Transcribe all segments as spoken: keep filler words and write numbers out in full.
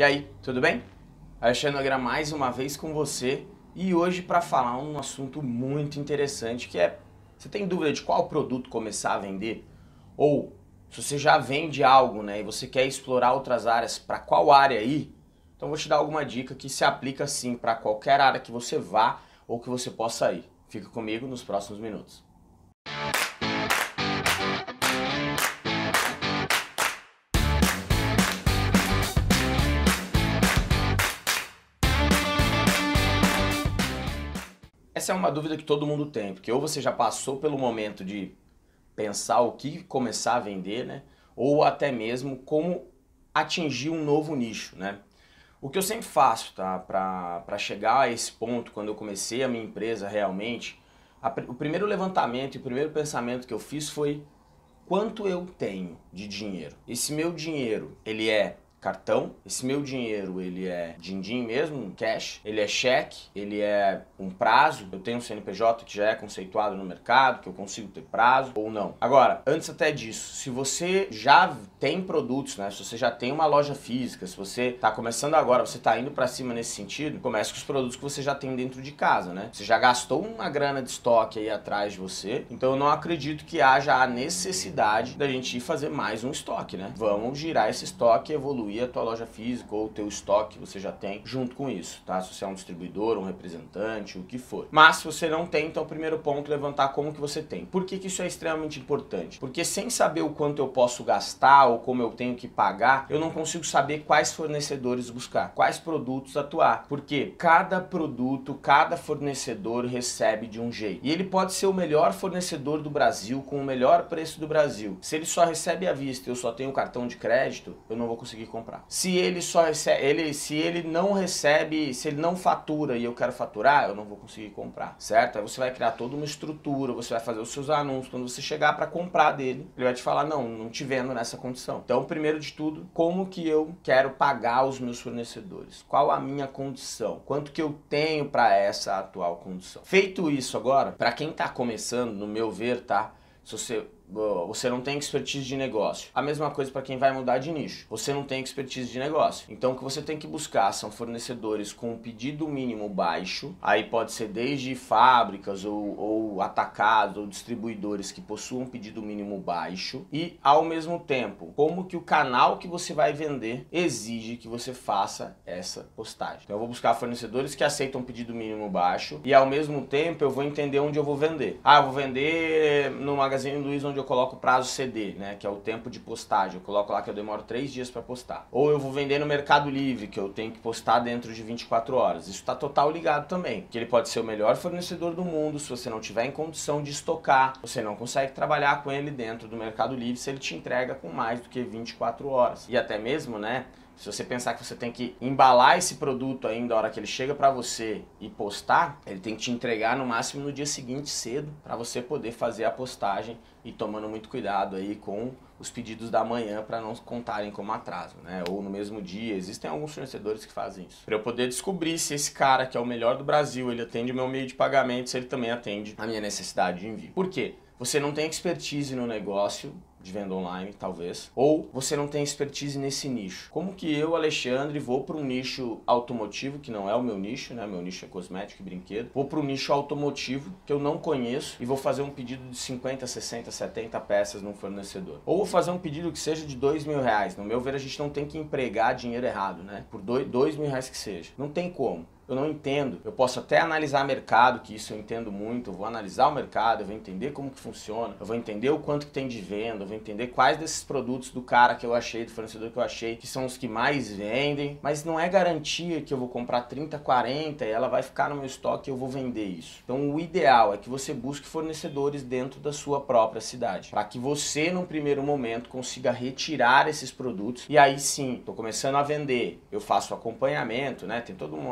E aí, tudo bem? Alexandre Nogueira mais uma vez com você e hoje para falar um assunto muito interessante que é, você tem dúvida de qual produto começar a vender? Ou se você já vende algo, né, e você quer explorar outras áreas, para qual área ir? Então vou te dar alguma dica que se aplica sim para qualquer área que você vá ou que você possa ir. Fica comigo nos próximos minutos. Essa é uma dúvida que todo mundo tem, porque ou você já passou pelo momento de pensar o que começar a vender, né? Ou até mesmo como atingir um novo nicho, né? O que eu sempre faço, tá? Para chegar a esse ponto, quando eu comecei a minha empresa realmente, a, o primeiro levantamento e o primeiro pensamento que eu fiz foi quanto eu tenho de dinheiro. Esse meu dinheiro, ele é cartão, esse meu dinheiro ele é din-din mesmo, cash, ele é cheque, ele é um prazo, eu tenho um C N P J que já é conceituado no mercado, que eu consigo ter prazo ou não. Agora, antes até disso, se você já tem produtos, né, se você já tem uma loja física, se você está começando agora, você está indo para cima nesse sentido, comece com os produtos que você já tem dentro de casa, né? Você já gastou uma grana de estoque aí atrás de você, então eu não acredito que haja a necessidade da gente ir fazer mais um estoque, né? Vamos girar esse estoque e evoluir a tua loja física ou o teu estoque que você já tem junto com isso, tá? Se você é um distribuidor, um representante, o que for. Mas se você não tem, então o primeiro ponto é levantar como que você tem. Por que que isso é extremamente importante? Porque sem saber o quanto eu posso gastar ou como eu tenho que pagar, eu não consigo saber quais fornecedores buscar, quais produtos atuar. Porque cada produto, cada fornecedor recebe de um jeito. E ele pode ser o melhor fornecedor do Brasil, com o melhor preço do Brasil. Se ele só recebe à vista e eu só tenho cartão de crédito, eu não vou conseguir comprar. Se ele só recebe, ele, se ele não recebe, se ele não fatura e eu quero faturar, eu não vou conseguir comprar, certo? Aí você vai criar toda uma estrutura, você vai fazer os seus anúncios, quando você chegar para comprar dele, ele vai te falar, não, não te vendo nessa condição. Então, primeiro de tudo, como que eu quero pagar os meus fornecedores? Qual a minha condição? Quanto que eu tenho para essa atual condição? Feito isso agora, para quem tá começando, no meu ver, tá? Se você, você não tem expertise de negócio. A mesma coisa para quem vai mudar de nicho. Você não tem expertise de negócio. Então o que você tem que buscar são fornecedores com um pedido mínimo baixo. Aí pode ser desde fábricas ou, ou atacados ou distribuidores que possuam um pedido mínimo baixo. E ao mesmo tempo, como que o canal que você vai vender exige que você faça essa postagem. Então eu vou buscar fornecedores que aceitam um pedido mínimo baixo. E ao mesmo tempo eu vou entender onde eu vou vender. Ah, eu vou vender numa Magazine Luiza, onde eu coloco prazo C D, né, que é o tempo de postagem. Eu coloco lá que eu demoro três dias para postar. Ou eu vou vender no Mercado Livre, que eu tenho que postar dentro de vinte e quatro horas. Isso está total ligado também, que ele pode ser o melhor fornecedor do mundo. Se você não tiver em condição de estocar, você não consegue trabalhar com ele dentro do Mercado Livre se ele te entrega com mais do que vinte e quatro horas. E até mesmo, né, se você pensar que você tem que embalar esse produto ainda a hora que ele chega para você e postar, ele tem que te entregar no máximo no dia seguinte cedo para você poder fazer a postagem e tomando muito cuidado aí com os pedidos da manhã para não contarem como atraso, né? Ou no mesmo dia. Existem alguns fornecedores que fazem isso. Para eu poder descobrir se esse cara que é o melhor do Brasil, ele atende o meu meio de pagamento, se ele também atende a minha necessidade de envio. Por quê? Você não tem expertise no negócio de venda online, talvez, ou você não tem expertise nesse nicho. Como que eu, Alexandre, vou para um nicho automotivo, que não é o meu nicho, né? Meu nicho é cosmético e brinquedo. Vou para um nicho automotivo, que eu não conheço, e vou fazer um pedido de cinquenta, sessenta, setenta peças num fornecedor. Ou vou fazer um pedido que seja de dois mil reais. No meu ver, a gente não tem que empregar dinheiro errado, né? Por dois, dois mil reais que seja. Não tem como. Eu não entendo. Eu posso até analisar mercado, que isso eu entendo muito. Eu vou analisar o mercado, eu vou entender como que funciona, eu vou entender o quanto que tem de venda, eu vou entender quais desses produtos do cara que eu achei, do fornecedor que eu achei, que são os que mais vendem, mas não é garantia que eu vou comprar trinta, quarenta e ela vai ficar no meu estoque e eu vou vender isso. Então o ideal é que você busque fornecedores dentro da sua própria cidade, para que você, num primeiro momento, consiga retirar esses produtos e aí sim, estou começando a vender, eu faço acompanhamento, né? Tem toda uma política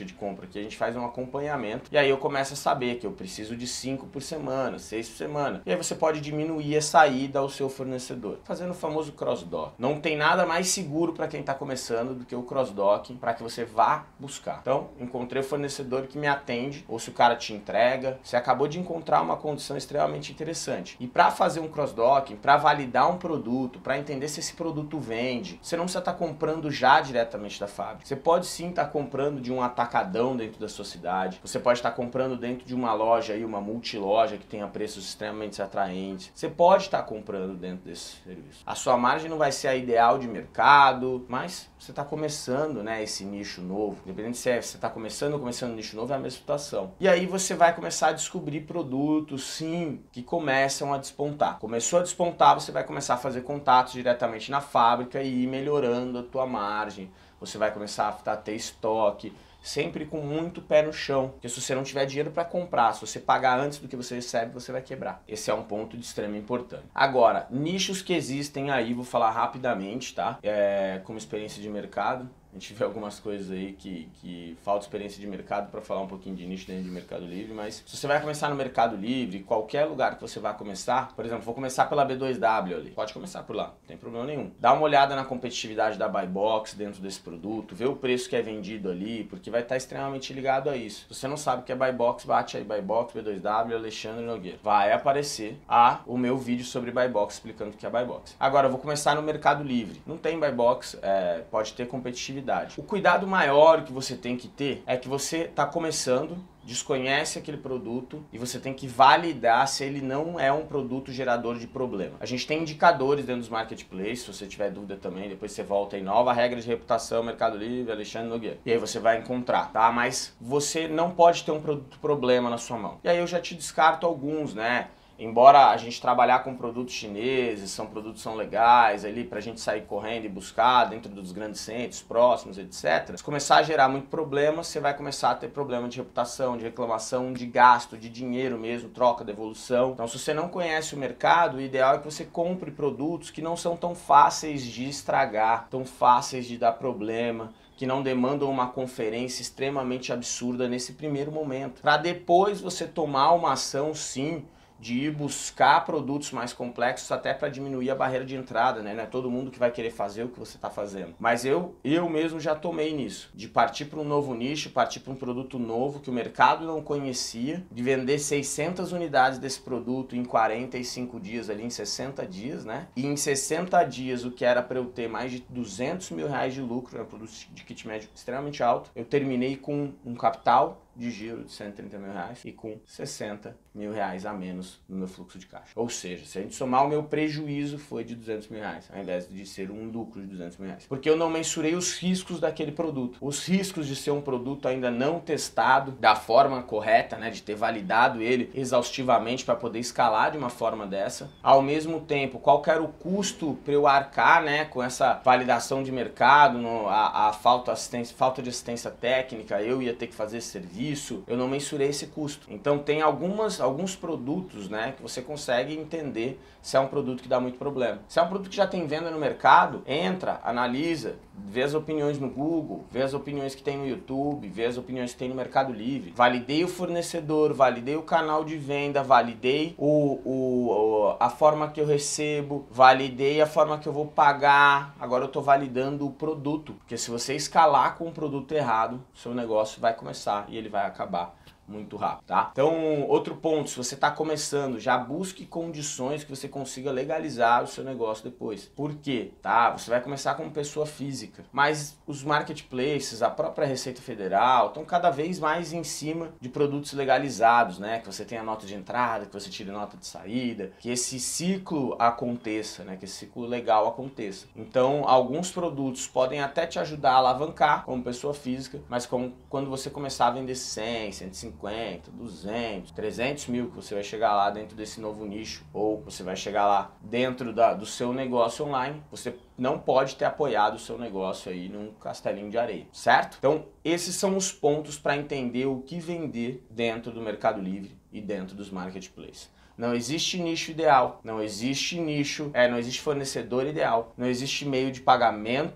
de compra aqui, a gente faz um acompanhamento e aí eu começo a saber que eu preciso de cinco por semana, seis por semana. E aí você pode diminuir essa ida ao seu fornecedor, fazendo o famoso cross-dock. Não tem nada mais seguro para quem está começando do que o cross-dock para que você vá buscar. Então, encontrei o fornecedor que me atende, ou se o cara te entrega, você acabou de encontrar uma condição extremamente interessante. E para fazer um cross-docking, para validar um produto, para entender se esse produto vende, você não precisa estar comprando já diretamente da fábrica. Você pode sim estar comprando de um atacadão dentro da sua cidade, você pode estar comprando dentro de uma loja aí, uma multiloja que tenha preços extremamente atraentes. Você pode estar comprando dentro desse serviço. A sua margem não vai ser a ideal de mercado, mas você está começando, né, esse nicho novo. Independente se é, você está começando ou começando um nicho novo, é a mesma situação. E aí você vai começar a descobrir produtos, sim, que começam a despontar. Começou a despontar, você vai começar a fazer contatos diretamente na fábrica e ir melhorando a tua margem. Você vai começar a ter estoque, sempre com muito pé no chão, porque se você não tiver dinheiro para comprar, se você pagar antes do que você recebe, você vai quebrar. Esse é um ponto de extrema importância. Agora, nichos que existem aí, vou falar rapidamente, tá? É, como experiência de mercado, a gente vê algumas coisas aí que, que falta experiência de mercado para falar um pouquinho de nicho dentro de Mercado Livre, mas se você vai começar no Mercado Livre, qualquer lugar que você vai começar, por exemplo, vou começar pela B dois W ali, pode começar por lá, não tem problema nenhum. Dá uma olhada na competitividade da Buy Box dentro desse produto, vê o preço que é vendido ali, porque vai estar extremamente ligado a isso. Se você não sabe o que é Buy Box, bate aí Buy Box, B dois W, Alexandre Nogueira. Vai aparecer a, o meu vídeo sobre Buy Box explicando o que é Buy Box. Agora, eu vou começar no Mercado Livre. Não tem Buy Box, é, pode ter competitividade. O cuidado maior que você tem que ter é que você está começando, desconhece aquele produto e você tem que validar se ele não é um produto gerador de problema. A gente tem indicadores dentro dos marketplaces, se você tiver dúvida também, depois você volta em nova regra de reputação, Mercado Livre, Alexandre Nogueira. E aí você vai encontrar, tá? Mas você não pode ter um produto problema na sua mão. E aí eu já te descarto alguns, né? Embora a gente trabalhar com produtos chineses, são produtos são legais ali pra gente sair correndo e buscar dentro dos grandes centros, próximos, etcétera. Se começar a gerar muito problema, você vai começar a ter problema de reputação, de reclamação, de gasto, de dinheiro mesmo, troca, devolução. Então, se você não conhece o mercado, o ideal é que você compre produtos que não são tão fáceis de estragar, tão fáceis de dar problema, que não demandam uma conferência extremamente absurda nesse primeiro momento. Para depois você tomar uma ação, sim, de ir buscar produtos mais complexos até para diminuir a barreira de entrada, né? Não é todo mundo que vai querer fazer o que você está fazendo. Mas eu, eu mesmo já tomei nisso, de partir para um novo nicho, partir para um produto novo que o mercado não conhecia, de vender seiscentas unidades desse produto em quarenta e cinco dias, ali em sessenta dias, né? E em sessenta dias, o que era para eu ter mais de duzentos mil reais de lucro, é um produto de kit médio extremamente alto, eu terminei com um capital de giro de cento e trinta mil reais e com sessenta mil reais a menos no meu fluxo de caixa. Ou seja, se a gente somar, o meu prejuízo foi de duzentos mil reais, ao invés de ser um lucro de duzentos mil reais. Porque eu não mensurei os riscos daquele produto. Os riscos de ser um produto ainda não testado da forma correta, né, de ter validado ele exaustivamente para poder escalar de uma forma dessa. Ao mesmo tempo, qual que era o custo para eu arcar, né, com essa validação de mercado, no, a, a falta, assistência, falta de assistência técnica, eu ia ter que fazer esse serviço. Isso, eu não mensurei esse custo. Então tem algumas, alguns produtos, né, que você consegue entender se é um produto que dá muito problema. Se é um produto que já tem venda no mercado, entra, analisa, vê as opiniões no Google, vê as opiniões que tem no YouTube, vê as opiniões que tem no Mercado Livre. Validei o fornecedor, validei o canal de venda, validei o, o, a forma que eu recebo, validei a forma que eu vou pagar. Agora eu estou validando o produto, porque se você escalar com o produto errado, seu negócio vai começar e ele vai vai acabar muito rápido, tá? Então, outro ponto, se você está começando, já busque condições que você consiga legalizar o seu negócio depois. Por quê? Tá? Você vai começar como pessoa física, mas os marketplaces, a própria Receita Federal, estão cada vez mais em cima de produtos legalizados, né? Que você tenha nota de entrada, que você tire nota de saída, que esse ciclo aconteça, né? Que esse ciclo legal aconteça. Então, alguns produtos podem até te ajudar a alavancar como pessoa física, mas como, quando você começar a vender cem, cento e cinquenta, duzentos, trezentos mil, que você vai chegar lá dentro desse novo nicho, ou você vai chegar lá dentro da, do seu negócio online, você não pode ter apoiado o seu negócio aí num castelinho de areia, certo? Então, esses são os pontos para entender o que vender dentro do Mercado Livre e dentro dos marketplaces. Não existe nicho ideal, não existe nicho, é, não existe fornecedor ideal, não existe meio de pagamento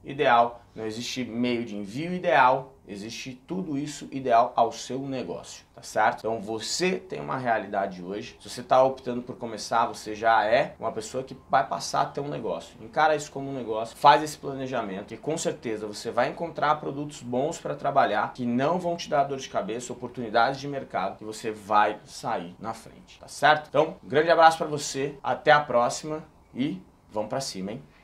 ideal, não existe meio de envio ideal, existe tudo isso ideal ao seu negócio, tá certo? Então você tem uma realidade hoje, se você está optando por começar, você já é uma pessoa que vai passar a ter um negócio. Encara isso como um negócio, faz esse planejamento e com certeza você vai encontrar produtos bons para trabalhar que não vão te dar dor de cabeça, oportunidades de mercado, que você vai sair na frente, tá certo? Então, um grande abraço para você, até a próxima e vamos para cima, hein?